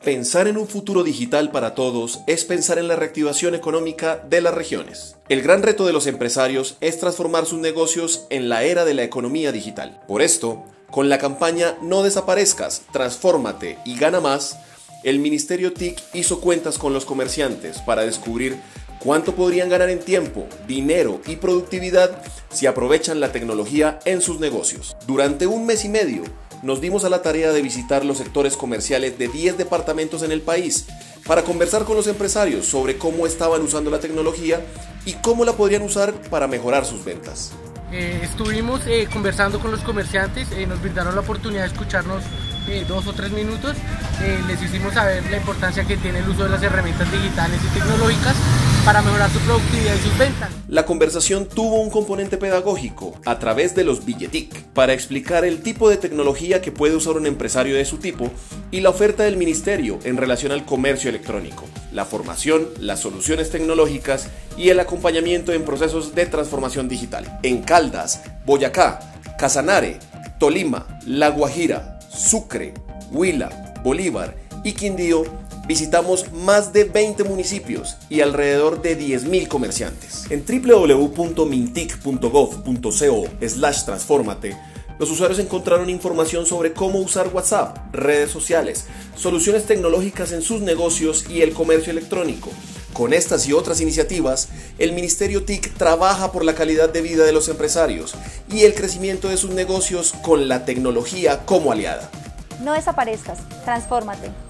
Pensar en un futuro digital para todos es pensar en la reactivación económica de las regiones. El gran reto de los empresarios es transformar sus negocios en la era de la economía digital. Por esto, con la campaña No desaparezcas, transfórmate y gana más, el Ministerio TIC hizo cuentas con los comerciantes para descubrir cuánto podrían ganar en tiempo, dinero y productividad si aprovechan la tecnología en sus negocios. Durante un mes y medio, nos dimos a la tarea de visitar los sectores comerciales de 10 departamentos en el país para conversar con los empresarios sobre cómo estaban usando la tecnología y cómo la podrían usar para mejorar sus ventas. Estuvimos conversando con los comerciantes, nos brindaron la oportunidad de escucharnos 2 o 3 minutos, les hicimos saber la importancia que tiene el uso de las herramientas digitales y tecnológicas para mejorar su productividad y sus ventas. La conversación tuvo un componente pedagógico a través de los billetic para explicar el tipo de tecnología que puede usar un empresario de su tipo y la oferta del ministerio en relación al comercio electrónico, la formación, las soluciones tecnológicas y el acompañamiento en procesos de transformación digital. En Caldas, Boyacá, Casanare, Tolima, La Guajira, Sucre, Huila, Bolívar y Quindío, visitamos más de 20 municipios y alrededor de 10.000 comerciantes. En www.mintic.gov.co/transfórmate, los usuarios encontraron información sobre cómo usar WhatsApp, redes sociales, soluciones tecnológicas en sus negocios y el comercio electrónico. Con estas y otras iniciativas, el Ministerio TIC trabaja por la calidad de vida de los empresarios y el crecimiento de sus negocios con la tecnología como aliada. No desaparezcas, transfórmate.